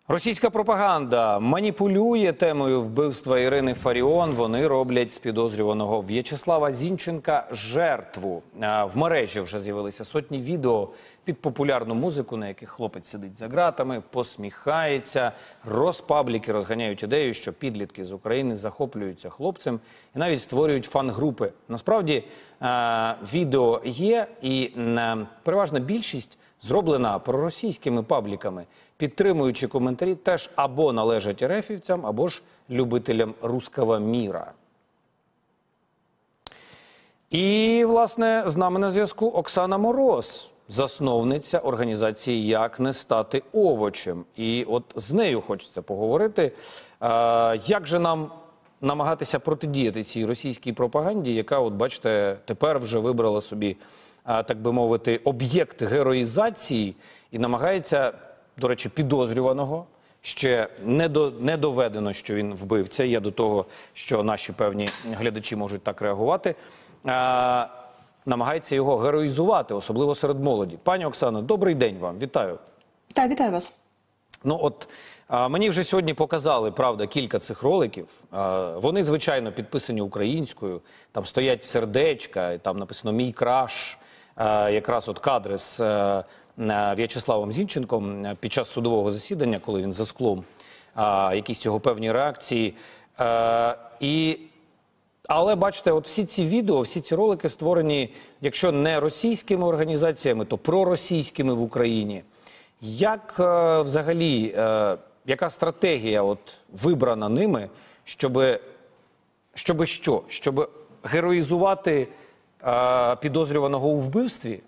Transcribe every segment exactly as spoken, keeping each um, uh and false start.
Російська пропаганда маніпулює темою вбивства Ірини Фаріон. Вони роблять з підозрюваного В'ячеслава Зінченка жертву. В мережі вже з'явилися сотні відео під популярну музику, на яких хлопець сидить за ґратами, посміхається. Розпабліки розганяють ідею, що підлітки з України захоплюються хлопцем і навіть створюють фан-групи. Насправді, відео є, і переважна більшість зроблена проросійськими пабліками, підтримуючи коментарі теж або належать ерефівцям, або ж любителям руского міра. І, власне, з нами на зв'язку Оксана Мороз, засновниця організації «Як не стати овочем». І от з нею хочеться поговорити, як же нам намагатися протидіяти цій російській пропаганді, яка, от бачите, тепер вже вибрала собі, так би мовити, об'єкт героїзації і намагається, до речі, підозрюваного, ще не, до, не доведено, що він вбивця, я до того, що наші певні глядачі можуть так реагувати, а, намагається його героїзувати, особливо серед молоді. Пані Оксано, добрий день вам, вітаю. Так, вітаю вас. Ну от, а, мені вже сьогодні показали, правда, кілька цих роликів. А, вони, звичайно, підписані українською, там стоять сердечка, там написано «Мій краш», а, якраз от кадри з а, В'ячеславом Зінченком під час судового засідання, коли він за склом, а, якісь його певні реакції. А, і, але, бачите, от всі ці відео, всі ці ролики створені, якщо не російськими організаціями, то проросійськими в Україні. Як а, взагалі, а, яка стратегія от, вибрана ними, щоб, щоб що? Щоб героїзувати а, підозрюваного у вбивстві?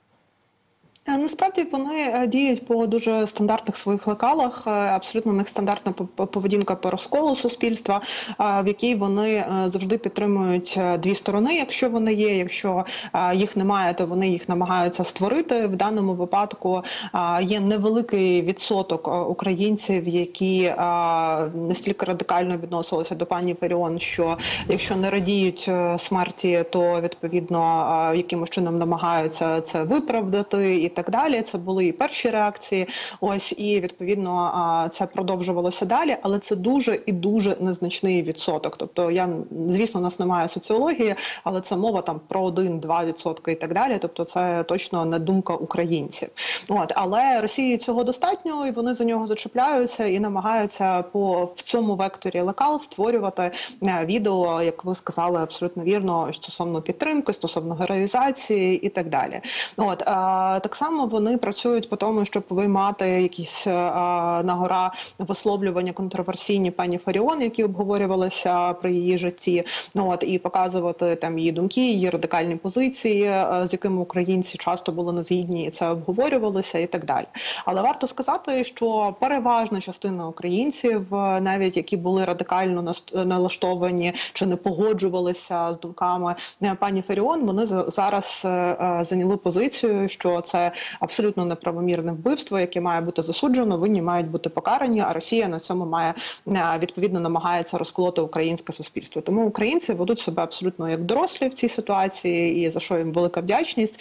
Насправді вони діють по дуже стандартних своїх лекалах, абсолютно в них стандартна поведінка по розколу суспільства, в якій вони завжди підтримують дві сторони, якщо вони є, якщо їх немає, то вони їх намагаються створити. В даному випадку є невеликий відсоток українців, які настільки радикально відносилися до пані Фаріон, що якщо не радіють смерті, то відповідно якимось чином намагаються це виправдати і так далі. Це були і перші реакції, ось, і відповідно це продовжувалося далі, але це дуже і дуже незначний відсоток. Тобто, я, звісно, у нас немає соціології, але це мова там про один-два відсотки і так далі, тобто це точно не думка українців. От, але Росії цього достатньо, і вони за нього зачепляються і намагаються по в цьому векторі лекал створювати відео, як ви сказали, абсолютно вірно, стосовно підтримки, стосовно героїзації і так далі. От, так само вони працюють по тому, щоб виймати якісь на гора висловлювання контроверсійні пані Фаріон, які обговорювалися при її житті, от, і показувати там її думки, її радикальні позиції, з якими українці часто були незгідні, і це обговорювалося і так далі. Але варто сказати, що переважна частина українців, навіть які були радикально налаштовані чи не погоджувалися з думками пані Фаріон, вони зараз зайняли позицію, що це абсолютно неправомірне вбивство, яке має бути засуджено, винні мають бути покарані, а Росія на цьому має, відповідно, намагається розколоти українське суспільство. Тому українці ведуть себе абсолютно як дорослі в цій ситуації, і за що їм велика вдячність.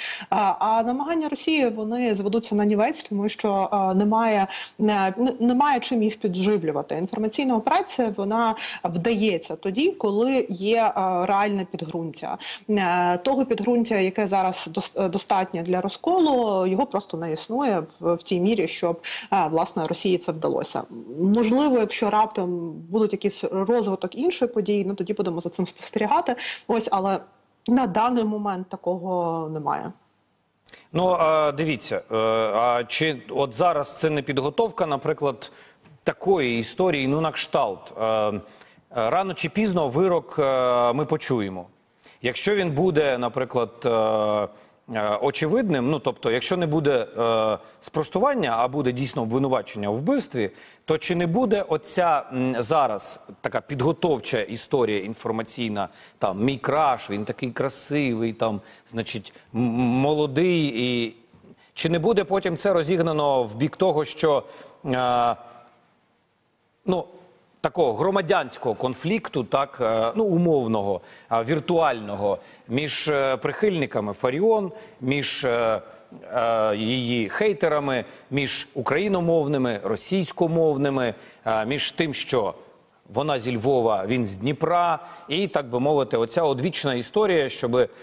А намагання Росії, вони зведуться на нівець, тому що немає, немає чим їх підживлювати. Інформаційна операція, вона вдається тоді, коли є реальне підґрунтя. Того підґрунтя, яке зараз достатньо для розколу, його просто не існує в, в тій мірі, щоб, а, власне, Росії це вдалося. Можливо, якщо раптом будуть якісь розвиток інших подій, ну тоді будемо за цим спостерігати. Ось, але на даний момент такого немає. Ну, а, дивіться, а чи от зараз це не підготовка, наприклад, такої історії, ну, на кшталт? Рано чи пізно вирок ми почуємо. Якщо він буде, наприклад, очевидним, ну, тобто, якщо не буде е, спростування, а буде дійсно обвинувачення у вбивстві, то чи не буде оця м, зараз така підготовча історія інформаційна, там, мій краш, він такий красивий, там, значить, молодий, і чи не буде потім це розігнано в бік того, що, е, ну, такого громадянського конфлікту, так, ну, умовного, віртуального, між прихильниками Фаріон, між е, її хейтерами, між україномовними, російськомовними, е, між тим, що вона зі Львова, він з Дніпра. І, так би мовити, оця одвічна історія, щоб е,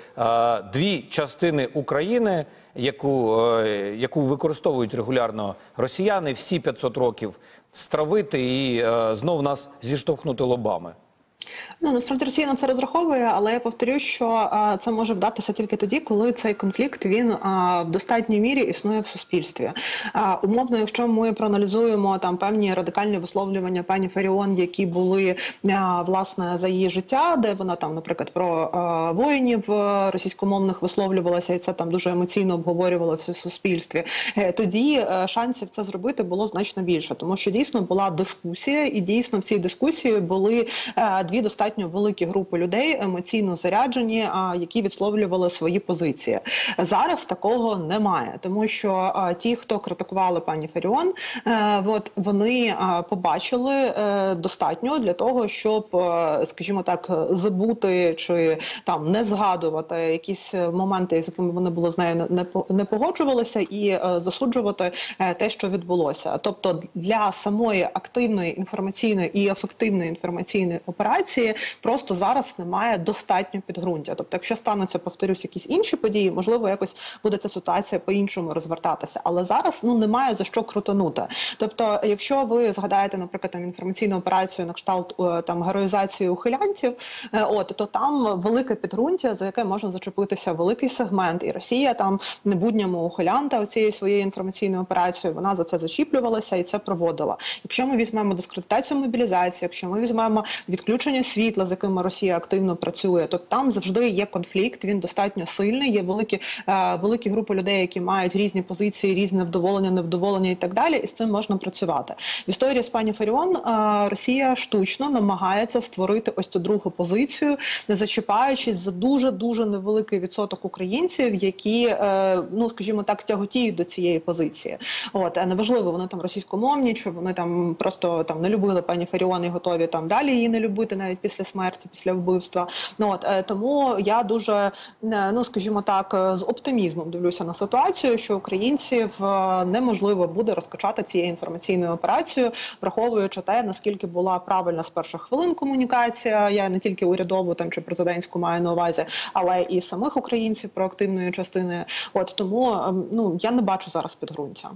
дві частини України, яку, е, яку використовують регулярно росіяни, всі п'ятсот років стравити і е, знов нас зіштовхнути лобами. Ну, насправді Росія на це розраховує, але я повторю, що а, це може вдатися тільки тоді, коли цей конфлікт, він а, в достатній мірі існує в суспільстві. А, умовно, якщо ми проаналізуємо там певні радикальні висловлювання пані Фаріон, які були, а, власне, за її життя, де вона там, наприклад, про а, воїнів російськомовних висловлювалася, і це там дуже емоційно обговорювалося в суспільстві, тоді а, шансів це зробити було значно більше, тому що дійсно була дискусія, і дійсно в цій дискусії були а, дві достатньо великі групи людей, емоційно заряджені, а, які висловлювали свої позиції. Зараз такого немає, тому що а, ті, хто критикували пані Фаріон, е, от, вони а, побачили е, достатньо для того, щоб, е, скажімо так, забути чи там не згадувати якісь моменти, з якими вони були з нею не, не погоджувалися, і е, засуджувати е, те, що відбулося. Тобто для самої активної інформаційної і ефективної інформаційної операції просто зараз немає достатньо підґрунтя. Тобто, якщо стануться, повторюсь, якісь інші події, можливо, якось буде ця ситуація по-іншому розвертатися. Але зараз, ну, немає за що крутанути. Тобто, якщо ви згадаєте, наприклад, там інформаційну операцію на кшталт там героїзації ухилянтів, от, то там велике підґрунтя, за яке можна зачепитися великий сегмент. І Росія там не будь-якому ухилянта оцією своєю інформаційною операцією, вона за це зачіплювалася і це проводила. Якщо ми візьмемо дискредитацію мобілізації, якщо ми візьмемо відключення світла, з якими Росія активно працює, то там завжди є конфлікт, він достатньо сильний, є великі, е, великі групи людей, які мають різні позиції, різне вдоволення, невдоволення і так далі, і з цим можна працювати. В історії з пані Фаріон е, Росія штучно намагається створити ось цю другу позицію, не зачіпаючись за дуже-дуже невеликий відсоток українців, які, е, ну, скажімо так, тяготіють до цієї позиції. От, а неважливо, вони там російськомовні, чи вони там просто там не любили пані Фаріон і готові там далі її не любити навіть після смерті, після вбивства. Ну, от, е, тому я дуже, е, ну, скажімо так, з оптимізмом дивлюся на ситуацію, що українців е, неможливо буде розкачати цією інформаційною операцією, враховуючи те, наскільки була правильна з перших хвилин комунікація, я не тільки урядову там чи президентську маю на увазі, але і самих українців проактивної частини. От, тому, е, ну, я не бачу зараз підґрунтя.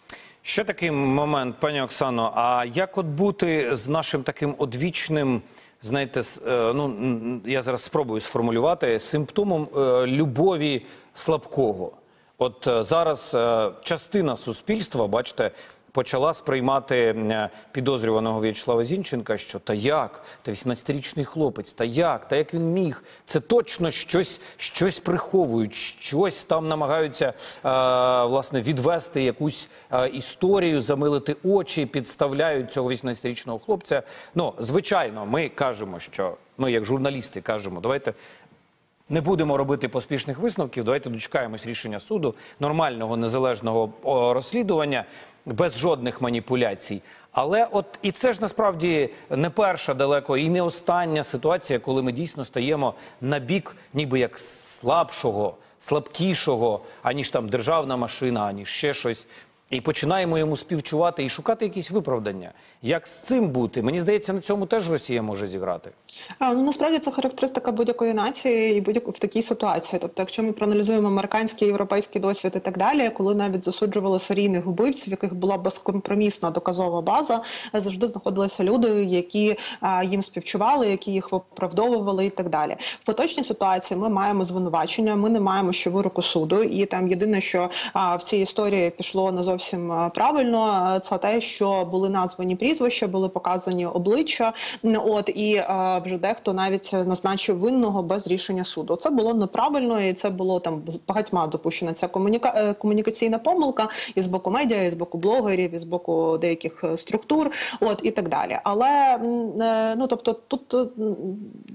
Ще такий момент, пані Оксано, а як от бути з нашим таким одвічним, знаєте, ну, я зараз спробую сформулювати, симптомом любові слабкого? От зараз частина суспільства, бачите, почала сприймати підозрюваного В'ячеслава Зінченка, що та як, та вісімнадцятирічний хлопець, та як, та як він міг, це точно щось, щось приховують, щось там намагаються, е, власне, відвести якусь е, історію, замилити очі, підставляють цього вісімнадцятирічного хлопця. Ну, звичайно, ми кажемо, що, ми як журналісти кажемо, давайте не будемо робити поспішних висновків, давайте дочекаємось рішення суду, нормального, незалежного о, розслідування, без жодних маніпуляцій. Але от і це ж насправді не перша далеко і не остання ситуація, коли ми дійсно стаємо на бік ніби як слабшого, слабкішого, аніж там державна машина, аніж ще щось. І починаємо йому співчувати і шукати якісь виправдання. Як з цим бути? Мені здається, на цьому теж Росія може зіграти. А, ну, насправді це характеристика будь-якої нації і будь-якої в такій ситуації. Тобто, якщо ми проаналізуємо американський, європейський досвід і так далі, коли навіть засуджували серійних вбивців, в яких була безкомпромісна доказова база, завжди знаходилися люди, які а, їм співчували, які їх виправдовували і так далі. В поточній ситуації ми маємо звинувачення, ми не маємо ще вироку суду, і там єдине, що а, в цій історії пішло не зовсім правильно, це те, що були названі прізвища, були показані обличчя, от, і а, вже дехто навіть назначив винного без рішення суду. Це було неправильно, і це було там багатьма допущена ця комуніка... комунікаційна помилка і з боку медіа, і з боку блогерів, і з боку деяких структур, от, і так далі. Але, ну, тобто, тут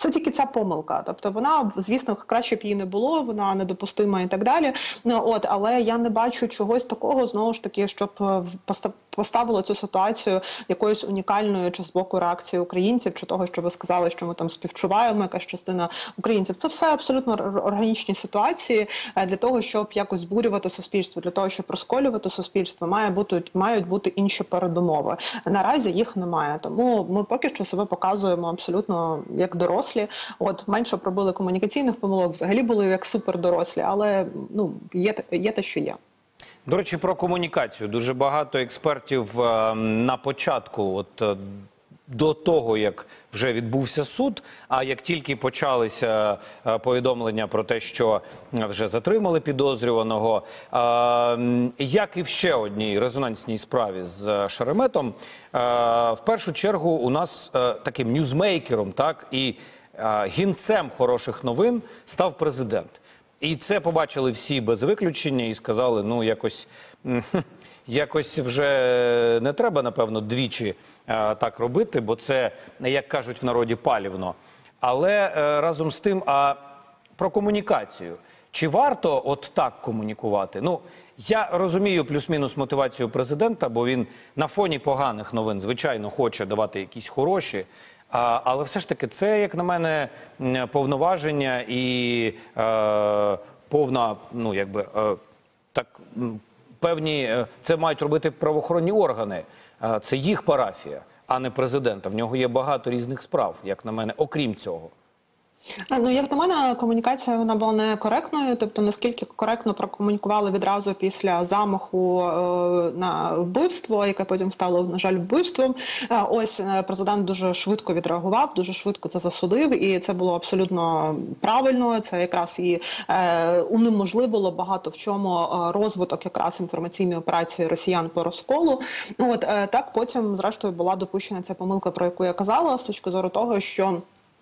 Це тільки ця помилка. Тобто вона, звісно, краще б її не було, вона недопустима і так далі. Ну, от, але я не бачу чогось такого, знову ж таки, щоб поставило цю ситуацію якоюсь унікальною чи з боку реакції українців, чи того, що ви сказали, що ми там співчуваємо, якась частина українців. Це все абсолютно органічні ситуації для того, щоб якось збурювати суспільство, для того, щоб розколювати суспільство, має бути, мають бути інші передумови. Наразі їх немає. Тому ми поки що себе показуємо абсолютно як дорослі. От, менше пробили комунікаційних помилок, взагалі були як супердорослі, але ну, є, є те, що є. До речі, про комунікацію. Дуже багато експертів е, на початку, от е, до того, як вже відбувся суд, а як тільки почалися е, повідомлення про те, що вже затримали підозрюваного, е, як і в ще одній резонансній справі з Шереметом, е, в першу чергу у нас е, таким ньюзмейкером, так, і е, гінцем хороших новин став президент. І це побачили всі без виключення і сказали, ну, якось, якось вже не треба, напевно, двічі а, так робити, бо це, як кажуть в народі, палівно. Але а, разом з тим, а про комунікацію. Чи варто от так комунікувати? Ну, я розумію плюс-мінус мотивацію президента, бо він на фоні поганих новин, звичайно, хоче давати якісь хороші. А, але все ж таки це, як на мене, повноваження і е, повна, ну, якби, е, так, певні, е, це мають робити правоохоронні органи. Е, це їх парафія, а не президента. В нього є багато різних справ, як на мене, окрім цього. Ну, як на мене, комунікація вона була некоректною, тобто наскільки коректно прокомунікували відразу після замаху е, на вбивство, яке потім стало, на жаль, вбивством. Е, ось президент дуже швидко відреагував, дуже швидко це засудив, і це було абсолютно правильно. Це якраз і е, унеможливило багато в чому розвиток якраз інформаційної операції росіян по розколу. От е, так потім, зрештою, була допущена ця помилка, про яку я казала, з точки зору того, що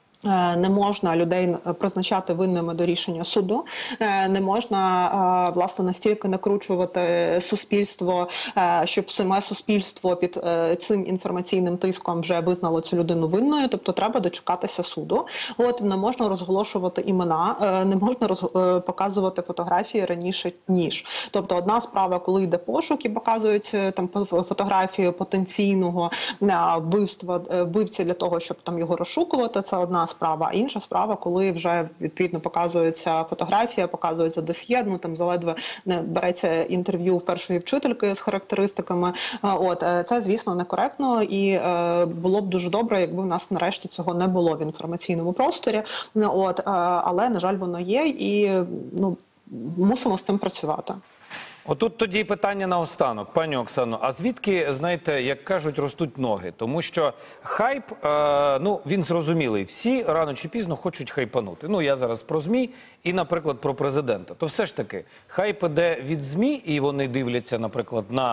не можна людей призначати винними до рішення суду, не можна, власне, настільки накручувати суспільство, щоб саме суспільство під цим інформаційним тиском вже визнало цю людину винною, тобто треба дочекатися суду. От, не можна розголошувати імена, не можна роз... показувати фотографії раніше, ніж. Тобто одна справа, коли йде пошук і показують там фотографію потенційного вбивства, вбивці для того, щоб там його розшукувати, це одна справа. А інша справа, коли вже відповідно показується фотографія, показується досьє, ну там заледве не береться інтерв'ю в першої вчительки з характеристиками. От це, звісно, некоректно, і е, було б дуже добре, якби в нас нарешті цього не було в інформаційному просторі. От, е, але на жаль, воно є, і ну мусимо з цим працювати. Отут тоді питання наостанок, пані Оксано, а звідки, знаєте, як кажуть, ростуть ноги? Тому що хайп, е, ну, він зрозумілий, всі рано чи пізно хочуть хайпанути. Ну, я зараз про ЗМІ і, наприклад, про президента. То все ж таки, хайп іде від ЗМІ, і вони дивляться, наприклад, на,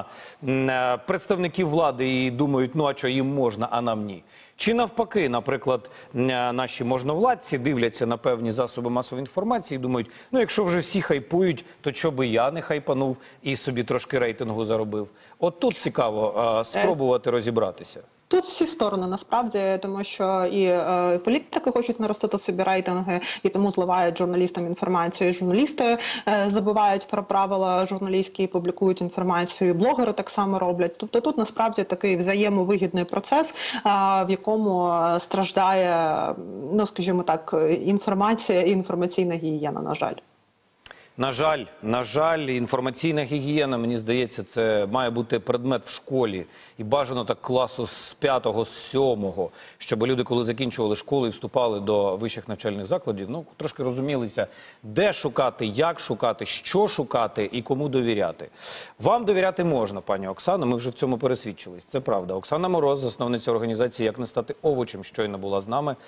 на представників влади і думають, ну, а що їм можна, а нам ні. Чи навпаки, наприклад, наші можновладці дивляться на певні засоби масової інформації і думають, ну якщо вже всі хайпують, то чого би я не хайпанув і собі трошки рейтингу заробив? От тут цікаво а, спробувати розібратися. Тут всі сторони, насправді, тому що і е, політики хочуть наростити собі рейтинги, і тому зливають журналістам інформацію. Журналісти е, забувають про правила журналістські і публікують інформацію. Блогери так само роблять. Тобто тут, насправді, такий взаємовигідний процес, е, в якому страждає, ну, скажімо так, інформація і інформаційна гігієна, на жаль. На жаль, на жаль, інформаційна гігієна, мені здається, це має бути предмет в школі. І бажано так класу з п'ятого, з сьомого, щоб люди, коли закінчували школу і вступали до вищих навчальних закладів, ну, трошки розумілися, де шукати, як шукати, що шукати і кому довіряти. Вам довіряти можна, пані Оксано, ми вже в цьому пересвідчились. Це правда. Оксана Мороз, засновниця організації «Як не стати овочем», щойно була з нами.